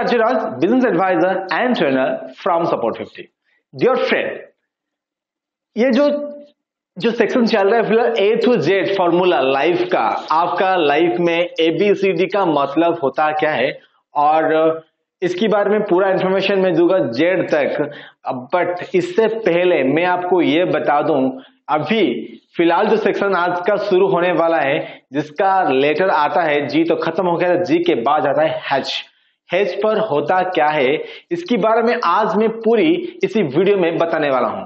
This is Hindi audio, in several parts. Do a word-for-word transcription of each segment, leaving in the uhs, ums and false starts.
Rajiraj, business advisor and trainer from Support fifty. Dear friend, ये जो जो सेक्शन चल रहा है फिलहाल A to Z formula life का, आपका लाइफ में एबीसीडी का मतलब होता क्या है और इसके बारे में पूरा इंफॉर्मेशन मैं दूंगा जेड तक। बट इससे पहले मैं आपको ये बता दूं, अभी फिलहाल जो सेक्शन आज का शुरू होने वाला है जिसका लेटर आता है जी तो खत्म हो गया, जी के बाद आता है हैच। हैच पर होता क्या है इसके बारे में आज मैं पूरी इसी वीडियो में बताने वाला हूं।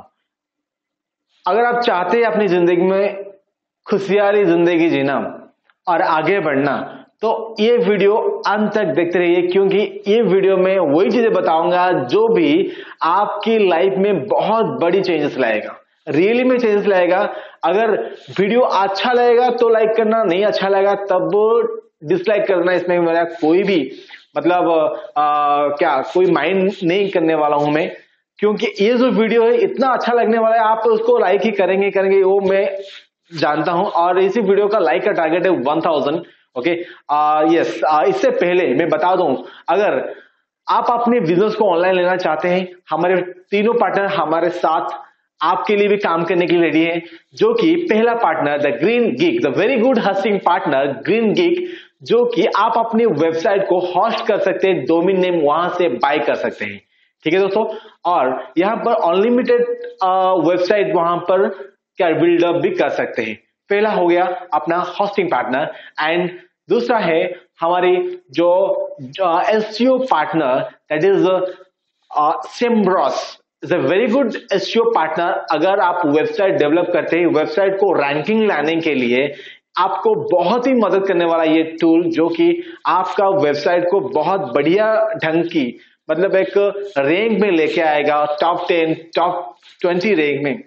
अगर आप चाहते हैं अपनी जिंदगी में खुशहाली जिंदगी जीना और आगे बढ़ना तो ये वीडियो अंत तक देखते रहिए, क्योंकि ये वीडियो में वही चीजें बताऊंगा जो भी आपकी लाइफ में बहुत बड़ी चेंजेस लाएगा, रियली में चेंजेस लाएगा। अगर वीडियो अच्छा लगेगा तो लाइक करना, नहीं अच्छा लगेगा तब डिसलाइक करना। इसमें मेरा कोई भी मतलब आ, क्या कोई माइंड नहीं करने वाला हूं मैं, क्योंकि ये जो वीडियो है इतना अच्छा लगने वाला है, आप उसको लाइक ही करेंगे करेंगे वो मैं जानता हूं। और इसी वीडियो का लाइक का टारगेट है वन थाउजेंड। ओके यस, इससे पहले मैं बता दूं, अगर आप अपने बिजनेस को ऑनलाइन लेना चाहते हैं, हमारे तीनों पार्टनर हमारे साथ आपके लिए भी काम करने के लिए रेडी है। जो कि पहला partner the green geek, the very good hosting partner green geek, जो कि आप अपनी वेबसाइट को होस्ट कर सकते हैं, डोमेन नेम वहां से बाय कर सकते हैं। ठीक है दोस्तों, और यहां पर अनलिमिटेड वेबसाइट वहां पर क्या बिल्डअप भी कर सकते हैं। पहला हो गया अपना होस्टिंग पार्टनर एंड दूसरा है हमारी जो SEO partner, that is Simbros, is a very good SEO partner. अगर आप वेबसाइट डेवलप करते हैं, वेबसाइट को रैंकिंग लाने के लिए आपको बहुत ही मदद करने वाला ये टूल, जो कि आपका वेबसाइट को बहुत बढ़िया ढंग की मतलब एक रैंक में लेके आएगा, top ten top twenty rank में,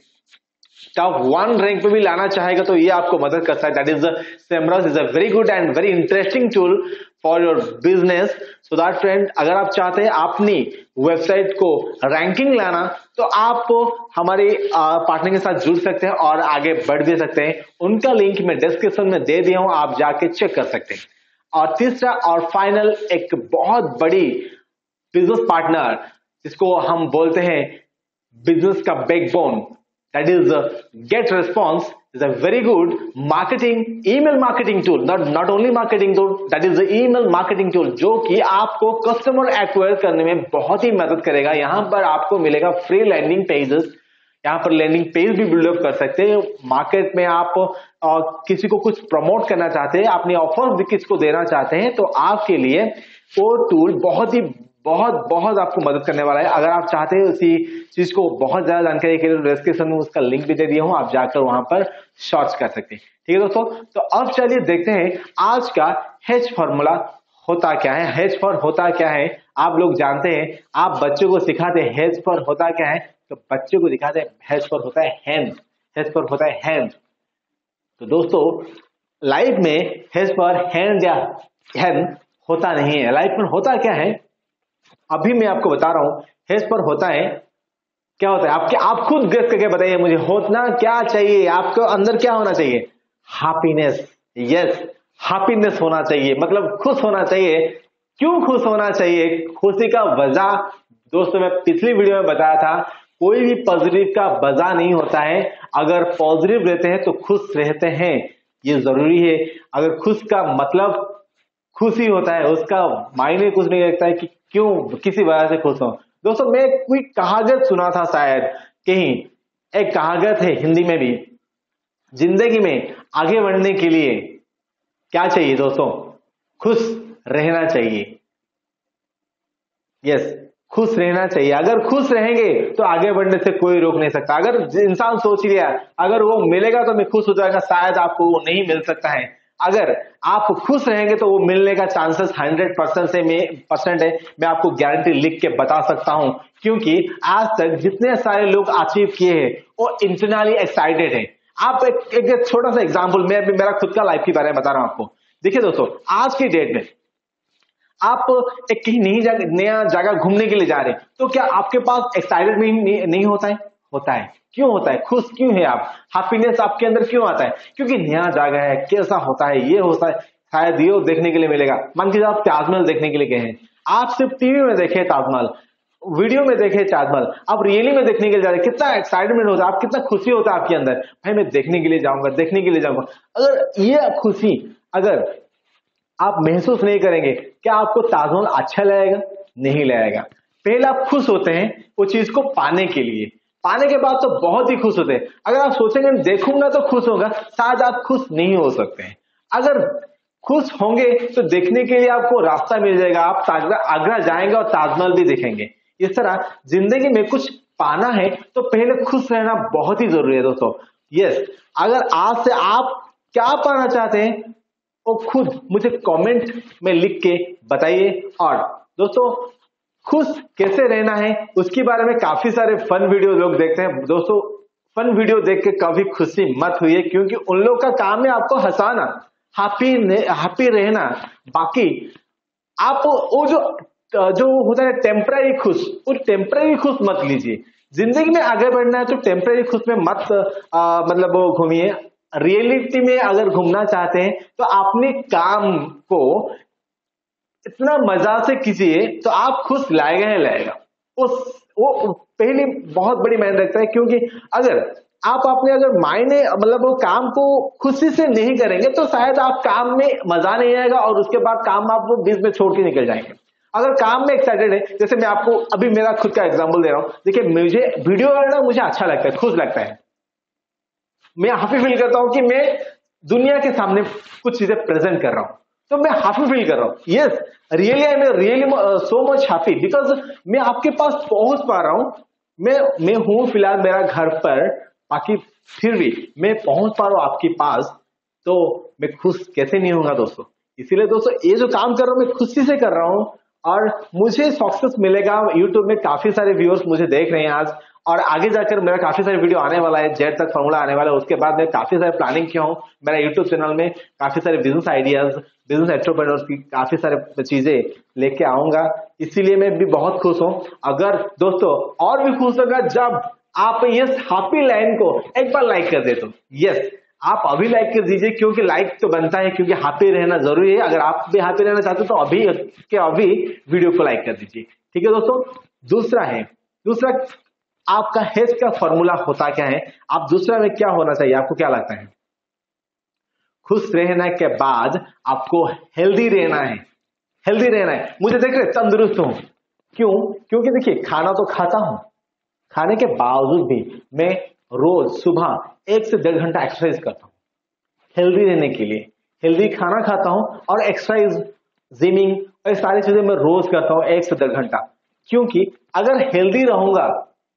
टॉप वन रैंक पे भी लाना चाहेगा तो ये आपको मदद करता है। That is Semrush is a very good and very interesting tool for your business. So that friend, अगर आप चाहते हैं अपनी वेबसाइट को रैंकिंग लाना तो आप हमारे पार्टनर के साथ जुड़ सकते हैं और आगे बढ़ भी सकते हैं। उनका लिंक मैं डिस्क्रिप्शन में दे दिया हूं, आप जाके चेक कर सकते हैं। और तीसरा और फाइनल एक बहुत बड़ी बिजनेस पार्टनर जिसको हम बोलते हैं बिजनेस का backbone, that is uh, Get Response is a very good marketing email marketing tool, not not only marketing tool, that is the email marketing tool, जो कि आपको कस्टमर एक्वायर करने में बहुत ही मदद करेगा। यहाँ पर आपको मिलेगा फ्री लैंडिंग पेजेस, यहाँ पर लैंडिंग पेज भी बिल्डअप कर सकते हैं। मार्केट में आप आ, किसी को कुछ प्रमोट करना चाहते हैं, अपनी ऑफर भी किसी को देना चाहते हैं तो आपके लिए वो टूल बहुत ही बहुत बहुत आपको मदद करने वाला है। अगर आप चाहते हैं उसी चीज को बहुत ज्यादा जानकारी के लिए डिस्क्रिप्शन में उसका लिंक भी दे दिया हूं, आप जाकर वहां पर सर्च कर सकते हैं। ठीक है दोस्तों, तो अब चलिए देखते हैं आज का हैच फॉर्मूला होता क्या है। हैच फॉर होता क्या है आप लोग जानते हैं, आप बच्चों को सिखाते हैं हैच फॉर होता क्या है, तो बच्चों को दिखाते हैं हैच फॉर होता है हैंड, हैच फॉर होता है हैंड। तो दोस्तों लाइफ में हैच फॉर हैंड या हैंड होता नहीं है। लाइफ में होता क्या है अभी मैं आपको बता रहा हूं। हैच पर होता है क्या होता है, आपके आप खुद गेस करके बताइए मुझे, होना क्या चाहिए, आपको अंदर क्या होना चाहिए, हैप्पीनेस। यस, हैप्पीनेस होना चाहिए, मतलब खुश होना चाहिए। क्यों खुश होना चाहिए, खुशी का वजह दोस्तों मैं पिछली वीडियो में बताया था, कोई भी पॉजिटिव का वजह नहीं होता है। अगर पॉजिटिव रहते हैं तो खुश रहते हैं, ये जरूरी है। अगर खुश का मतलब खुशी होता है, उसका मायने कुछ नहीं रखता है कि क्यों किसी वजह से खुश हो। दोस्तों मैं कोई कहावत सुना था शायद कहीं, एक कहावत है हिंदी में भी, जिंदगी में आगे बढ़ने के लिए क्या चाहिए दोस्तों, खुश रहना चाहिए। यस, खुश रहना चाहिए। अगर खुश रहेंगे तो आगे बढ़ने से कोई रोक नहीं सकता। अगर इंसान सोच लिया अगर वो मिलेगा तो मैं खुश हो जाएगा, शायद आपको वो नहीं मिल सकता है। अगर आप खुश रहेंगे तो वो मिलने का चांसेस हंड्रेड परसेंट से में परसेंट है, मैं आपको गारंटी लिख के बता सकता हूं, क्योंकि आज तक जितने सारे लोग अचीव किए हैं वो इंटरनली एक्साइटेड है। आप एक, एक छोटा सा एग्जांपल, मैं मेरा खुद का लाइफ के बारे में बता रहा हूं आपको। देखिए दोस्तों, आज की डेट में आप एक कहीं नई जगह नया जगह घूमने के लिए जा रहे हैं तो क्या आपके पास एक्साइटेड नहीं, नहीं होता है? होता है। क्यों होता है? खुश क्यों है आप? हैप्पीनेस आपके अंदर क्यों आता है? क्योंकि नया जगह है, कैसा होता है, ये होता है, शायद ये देखने के लिए मिलेगा। मान लीजिए आप ताजमहल देखने के लिए गए हैं, आप सिर्फ टीवी में देखे ताजमहल, वीडियो में देखे ताजमहल, आप रियली में देखने के लिए जा रहे हैं, कितना एक्साइटमेंट होता है, आप कितना खुशी होता है आपके अंदर, भाई मैं देखने के लिए जाऊंगा, देखने के लिए जाऊंगा। अगर ये खुशी अगर आप महसूस नहीं करेंगे, क्या आपको ताजमहल अच्छा लगेगा? नहीं लगेगा। पहले आप खुश होते हैं वो चीज को पाने के लिए, पाने के बाद तो बहुत ही खुश होते हैं। अगर आप सोचेंगे देखूंगा तो खुश होगा, शायद आप खुश नहीं हो सकते हैं। अगर खुश होंगे तो देखने के लिए आपको रास्ता मिल जाएगा, आप आगरा जाएंगे और ताजमहल भी देखेंगे। इस तरह जिंदगी में कुछ पाना है तो पहले खुश रहना बहुत ही जरूरी है दोस्तों। यस, अगर आज से आप क्या पाना चाहते हैं वो खुद मुझे कमेंट में लिख के बताइए। और दोस्तों खुश कैसे रहना है उसके बारे में काफी सारे फन वीडियो लोग देखते हैं। दोस्तों फन वीडियो देख के कभी खुशी मत हुई है, क्योंकि उन लोग का काम है आपको हंसाना, हैप्पी हैप्पी रहना। बाकी आप वो जो जो होता है टेम्पररी खुश, वो टेम्पररी खुश मत लीजिए। जिंदगी में आगे बढ़ना है तो टेम्पररी खुश में मत आ, मतलब वो घूमिए। रियलिटी में अगर घूमना चाहते हैं तो अपने काम को इतना मजा से कीजिए तो आप खुश लाएगा ही लाएगा। उस वो पहले बहुत बड़ी मायने रखता है, क्योंकि अगर आप अपने अगर मायने मतलब वो काम को खुशी से नहीं करेंगे तो शायद आप काम में मजा नहीं आएगा और उसके बाद काम आप वो बीच में छोड़ के निकल जाएंगे। अगर काम में एक्साइटेड है, जैसे मैं आपको अभी मेरा खुद का एग्जांपल दे रहा हूं, देखिए मुझे वीडियो करना मुझे अच्छा लगता है, खुश लगता है, मैं हैप्पी फील करता हूं कि मैं दुनिया के सामने कुछ चीजें प्रेजेंट कर रहा हूं, तो मैं हैप्पी फील कर रहा हूं। Yes, really I am really so much happy because मैं आपके पास पहुंच पा रहा हूं। मैं मैं हूं फिलहाल मेरा घर पर, बाकी फिर भी मैं पहुंच पा रहा हूं आपके पास, तो मैं खुश कैसे नहीं होगा दोस्तों। इसीलिए दोस्तों ये जो काम कर रहा हूं मैं खुशी से कर रहा हूं और मुझे सक्सेस मिलेगा। यूट्यूब में काफी सारे व्यूअर्स मुझे देख रहे हैं आज, और आगे जाकर मेरा काफी सारे वीडियो आने वाला है, जेड तक फॉर्मूला आने वाला है। उसके बाद मैं काफी सारे प्लानिंग किया हूं मेरा यूट्यूब चैनल में, काफी सारे बिजनेस आइडियाज, बिजनेस एंटरप्रेन्योर्स की काफी सारे चीजें लेके आऊंगा। इसीलिए मैं भी बहुत खुश हूं। अगर दोस्तों और भी खुश होगा जब आप इस हैप्पी लाइन को एक बार लाइक कर दे तो। यस, आप अभी लाइक कर दीजिए, क्योंकि लाइक तो बनता है, क्योंकि हैप्पी रहना जरूरी है। अगर आप भी हैप्पी रहना चाहते हो तो अभी के अभी वीडियो को लाइक कर दीजिए, ठीक है दोस्तों। दूसरा है, दूसरा आपका हेल्थ का फॉर्मूला होता क्या है, आप दूसरा में क्या होना चाहिए, आपको क्या लगता है? खुश रहने के बाद आपको हेल्दी रहना है, हेल्दी रहना है। मुझे देख रहे तंदुरुस्त हूं, क्यों? क्योंकि देखिए खाना तो खाता हूं, खाने के बावजूद भी मैं रोज सुबह एक से डेढ़ घंटा एक्सरसाइज करता हूं हेल्दी रहने के लिए। हेल्दी खाना खाता हूं और एक्सरसाइज, जिमिंग और सारी चीजें मैं रोज करता हूं एक से डेढ़ घंटा, क्योंकि अगर हेल्दी रहूंगा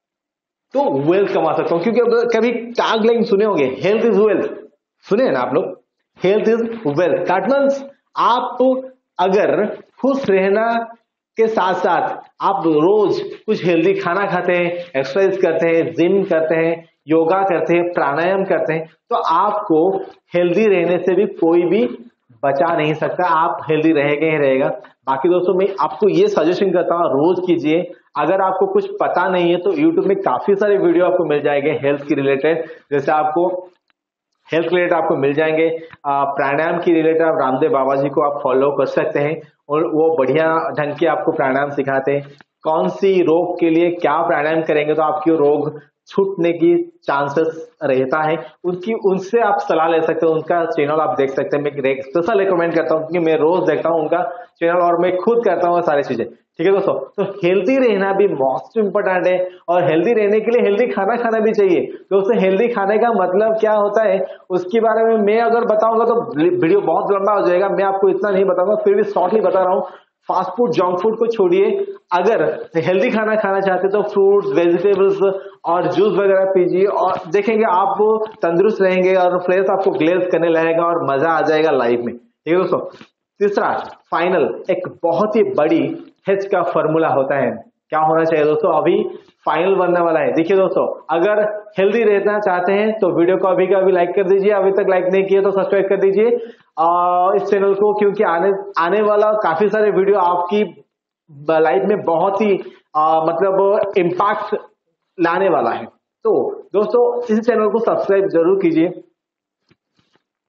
तो वेल्थ कमा सकता हूं। क्योंकि कभी टैग लाइन सुने होंगे, हेल्थ इज वेल्थ, सुने हैं ना आप लोग, health is wealth. That means आप अगर खुश रहना के साथ साथ आप रोज कुछ हेल्दी खाना खाते हैं, एक्सरसाइज करते हैं, जिम करते हैं, योगा करते हैं, प्राणायाम करते हैं, तो आपको हेल्दी रहने से भी कोई भी बचा नहीं सकता। आप हेल्दी रहेगा ही रहेगा। बाकी दोस्तों मैं आपको ये सजेशन करता हूं, रोज कीजिए। अगर आपको कुछ पता नहीं है तो यूट्यूब में काफी सारे वीडियो आपको मिल जाएंगे हेल्थ की रिलेटेड, जैसे आपको हेल्थ रिलेटेड आपको मिल जाएंगे। प्राणायाम की रिलेटेड आप रामदेव बाबा जी को आप फॉलो कर सकते हैं और वो बढ़िया ढंग के आपको प्राणायाम सिखाते हैं। कौन सी रोग के लिए क्या प्राणायाम करेंगे तो आपकी रोग छूटने की चांसेस रहता है, उनकी उनसे आप सलाह ले सकते हो। उनका चैनल आप देख सकते हैं, मैं स्पेशल रिकमेंड करता हूँ क्योंकि मैं रोज देखता हूँ उनका चैनल और मैं खुद करता हूँ सारी चीजें, ठीक है दोस्तों। तो हेल्दी रहना भी मोस्ट इंपोर्टेंट है, और हेल्दी रहने के लिए हेल्दी खाना खाना भी चाहिए। दोस्तों हेल्दी खाने का मतलब क्या होता है उसके बारे में मैं अगर बताऊंगा तो वीडियो बहुत लंबा हो जाएगा, मैं आपको इतना नहीं बताऊंगा, फिर भी शॉर्टली बता रहा हूँ। फास्ट फूड, जंक फूड को छोड़िए, अगर हेल्दी खाना खाना चाहते तो फ्रूट्स, वेजिटेबल्स और जूस वगैरह पीजिए, और देखेंगे आप तंदुरुस्त रहेंगे और फ्रेश आपको ग्लेज करने लगेगा और मजा आ जाएगा लाइफ में, ठीक है दोस्तों। तीसरा फाइनल एक बहुत ही बड़ी हेल्थ का फॉर्मूला होता है, क्या होना चाहिए दोस्तों, अभी फाइनल बनने वाला है। देखिए दोस्तों, अगर हेल्दी रहना चाहते हैं तो वीडियो को अभी का अभी लाइक कर दीजिए, अभी तक लाइक नहीं किए तो सब्सक्राइब कर दीजिए और इस चैनल को, क्योंकि आने आने वाला काफी सारे वीडियो आपकी लाइफ में बहुत ही आ, मतलब इम्पैक्ट लाने वाला है। तो दोस्तों इस चैनल को सब्सक्राइब जरूर कीजिए।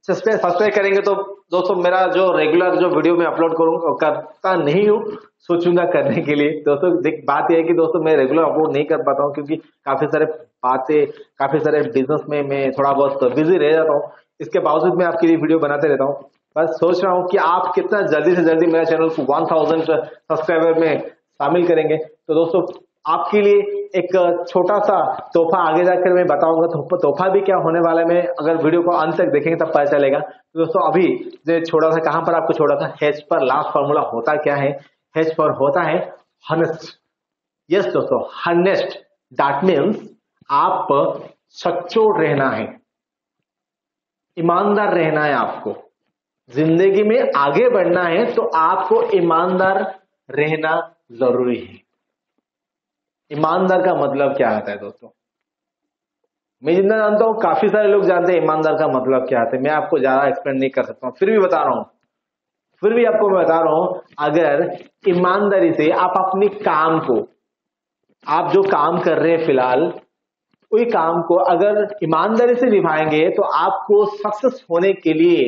सब्सक्राइब सब्सक्राइब करेंगे तो दोस्तों मेरा जो रेगुलर जो वीडियो मैं अपलोड करूंगा करता नहीं हूँ, सोचूंगा करने के लिए। दोस्तों देख बात यह है कि दोस्तों मैं रेगुलर अपलोड नहीं कर पाता हूँ क्योंकि काफी सारे बातें, काफी सारे बिजनेस में मैं थोड़ा बहुत बिजी रह जाता हूँ। इसके बावजूद मैं आपके लिए वीडियो बनाते रहता हूँ। बस सोच रहा हूँ कि आप कितना जल्दी से जल्दी मेरा चैनल को वन थाउजेंड सब्सक्राइबर में शामिल करेंगे। तो दोस्तों आपके लिए एक छोटा सा तोहफा आगे जाकर मैं बताऊंगा। तो तोहफा भी क्या होने वाला है, मैं अगर वीडियो को अंत तक देखेंगे तब पता चलेगा। तो दोस्तों अभी जो छोड़ा था, कहां पर आपको छोड़ा था, हेज पर लास्ट फॉर्मूला होता क्या है? हेज पर होता है हनेस्ट। यस दोस्तों, हनेस्ट दैट मीन्स आप सच्चो रहना है, ईमानदार रहना है। आपको जिंदगी में आगे बढ़ना है तो आपको ईमानदार रहना जरूरी है। ईमानदार का मतलब क्या आता है दोस्तों? मैं जितना जानता हूं काफी सारे लोग जानते हैं ईमानदार का मतलब क्या आता है। मैं आपको ज्यादा एक्सप्लेन नहीं कर सकता हूं, फिर भी बता रहा हूं फिर भी आपको मैं बता रहा हूं अगर ईमानदारी से आप अपने काम को, आप जो काम कर रहे हैं फिलहाल, वही काम को अगर ईमानदारी से निभाएंगे तो आपको सक्सेस होने के लिए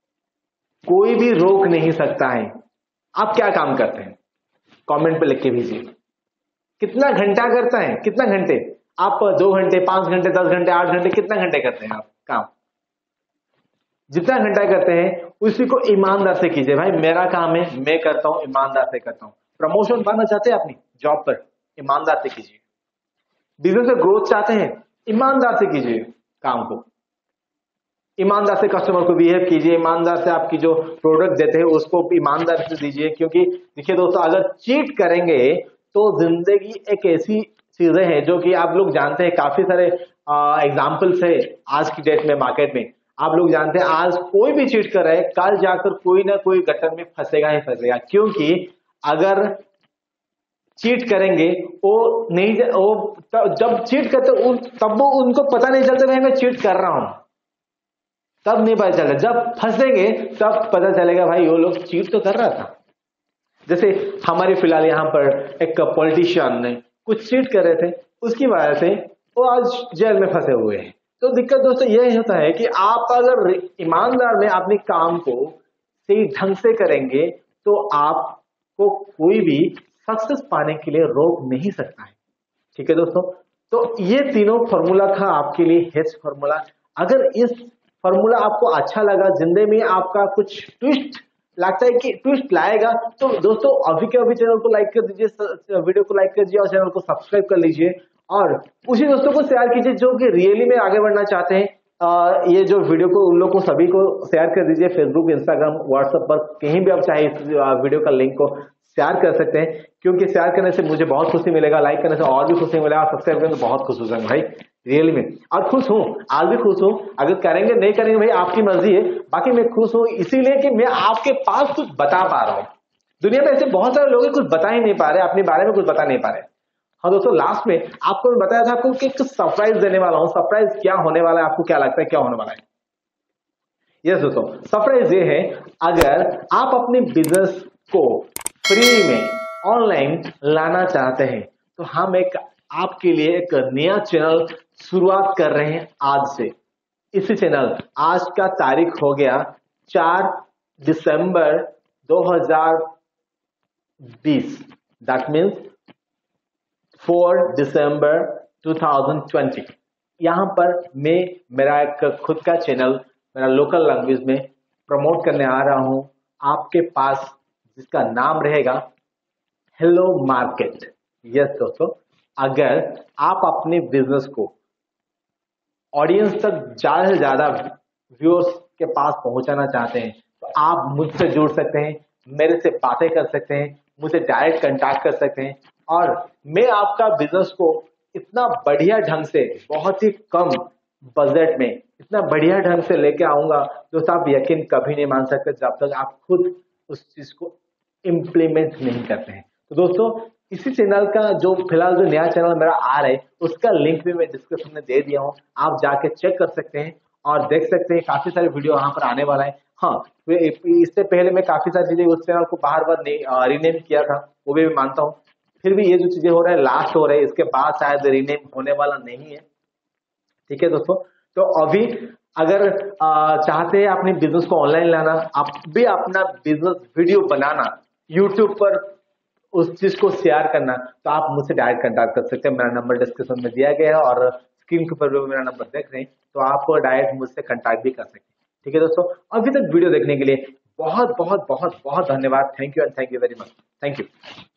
कोई भी रोक नहीं सकता है। आप क्या काम करते हैं कमेंट पे लिख के भेजिए। कितना घंटा करता है, कितना घंटे आप? दो घंटे, पांच घंटे, दस घंटे, आठ घंटे, कितना घंटे करते हैं आप काम? जितना घंटा करते हैं उसी को ईमानदार से कीजिए। भाई मेरा काम है, मैं करता हूं, ईमानदार से करता हूं। प्रमोशन पाना चाहते हैं अपनी जॉब पर, ईमानदार से कीजिए। बिजनेस में ग्रोथ चाहते हैं, ईमानदार से कीजिए काम को। ईमानदार से कस्टमर को बिहेव कीजिए, ईमानदार से आपकी जो प्रोडक्ट देते हैं उसको ईमानदार से दीजिए। क्योंकि देखिए दोस्तों, अगर चीट करेंगे तो जिंदगी एक ऐसी चीजें हैं जो कि आप लोग जानते हैं, काफी सारे एग्जाम्पल्स है आज की डेट में मार्केट में। आप लोग जानते हैं आज कोई भी चीट कर रहा है, कल जाकर कोई ना कोई गटर में फंसेगा ही फंसेगा। क्योंकि अगर चीट करेंगे वो नहीं, वो जब चीट करते तब वो उनको पता नहीं चलता भाई मैं चीट कर रहा हूं, तब नहीं पता चलेगा। जब फंसेंगे तब पता चलेगा भाई वो लोग चीट तो कर रहा था। जैसे हमारे फिलहाल यहाँ पर एक पॉलिटिशियन ने कुछ चीट कर रहे थे, उसकी वजह से वो आज जेल में फंसे हुए हैं। तो दिक्कत दोस्तों यह होता है कि आप अगर ईमानदार में अपने काम को सही ढंग से करेंगे तो आपको कोई भी सक्सेस पाने के लिए रोक नहीं सकता है। ठीक है दोस्तों, तो ये तीनों फॉर्मूला था आपके लिए, हेज फॉर्मूला। अगर इस फॉर्मूला आपको अच्छा लगा, जिंदगी में आपका कुछ ट्विस्ट लगता है कि ट्विस्ट लाएगा, तो दोस्तों अभी के अभी चैनल को लाइक कर दीजिए, वीडियो को लाइक कर दीजिए और चैनल को सब्सक्राइब कर लीजिए। और उसी दोस्तों को शेयर कीजिए जो कि रियली में आगे बढ़ना चाहते हैं। आ, ये जो वीडियो को उन लोग को सभी को शेयर कर दीजिए, फेसबुक, इंस्टाग्राम, व्हाट्सएप पर कहीं भी आप चाहे इस वीडियो का लिंक को शेयर कर सकते हैं। क्योंकि शेयर करने से मुझे बहुत खुशी मिलेगा, लाइक करने से और भी खुशी मिलेगा, सब्सक्राइब करने से बहुत खुश हो जाएंगे भाई रियली में। और खुश हूं, आज भी खुश हूं। अगर करेंगे नहीं करेंगे भाई आपकी मर्जी है, बाकी मैं खुश हूं इसीलिए कि मैं आपके पास कुछ बता पा रहा हूं। दुनिया में ऐसे बहुत सारे लोग कुछ बता ही नहीं पा रहे, अपने बारे में कुछ बता नहीं पा रहे। हाँ दोस्तों, लास्ट में आपको मैं बताया था आपको कि एक सरप्राइज देने वाला हूं। सरप्राइज क्या होने वाला है, आपको क्या लगता है क्या होने वाला है? यस दोस्तों, सरप्राइज ये है, अगर आप अपने बिजनेस को फ्री में ऑनलाइन लाना चाहते हैं तो हम एक आपके लिए एक नया चैनल शुरुआत कर रहे हैं आज से। इसी चैनल, आज का तारीख हो गया चार दिसंबर दो हज़ार बीस, that means four December two thousand twenty. यहां पर मैं मेरा एक खुद का चैनल मेरा लोकल लैंग्वेज में प्रमोट करने आ रहा हूं आपके पास, जिसका नाम रहेगा हेलो मार्केट। यस दोस्तों, अगर आप अपने बिजनेस को ऑडियंस तक ज्यादा से ज्यादा व्यूअर्स के पास पहुंचाना चाहते हैं तो आप मुझसे जुड़ सकते हैं, मेरे से बातें कर सकते हैं, मुझसे डायरेक्ट कांटेक्ट कर सकते हैं और मैं आपका बिजनेस को इतना बढ़िया ढंग से, बहुत ही कम बजट में इतना बढ़िया ढंग से लेके आऊंगा दोस्तों, आप यकीन कभी नहीं मान सकते जब तक आप खुद उस चीज को इम्प्लीमेंट नहीं करते हैं। तो दोस्तों, इसी चैनल का जो फिलहाल जो नया चैनल मेरा आ रहा है उसका लिंक भी मैं डिस्क्रिप्शन में दे दिया हूं, आप जाके चेक कर सकते हैं और देख सकते हैं। काफी सारे वीडियो वहां पर आने वाला है। हाँ, इससे पहले मैं काफी सारी चीजें उस चैनल को बार बार रीनेम किया था, वो भी मैं मानता हूँ। फिर भी ये जो चीजें हो रहा है लास्ट हो रहा है, इसके बाद शायद रीनेम होने वाला नहीं है। ठीक है दोस्तों, तो अभी अगर आ, चाहते हैं अपने बिजनेस को ऑनलाइन लाना, आप भी अपना बिजनेस वीडियो बनाना, यूट्यूब पर उस चीज को शेयर करना, तो आप मुझसे डायरेक्ट कंटेक्ट कर सकते हैं। मेरा नंबर डिस्क्रिप्शन में दिया गया है और स्क्रीन के ऊपर भी मेरा नंबर देख रहे हैं, तो आप डायरेक्ट मुझसे कंटेक्ट भी कर सकते हैं। ठीक है दोस्तों, अभी तक वीडियो देखने के लिए बहुत बहुत बहुत बहुत धन्यवाद। Thank you and thank you very much. Thank you.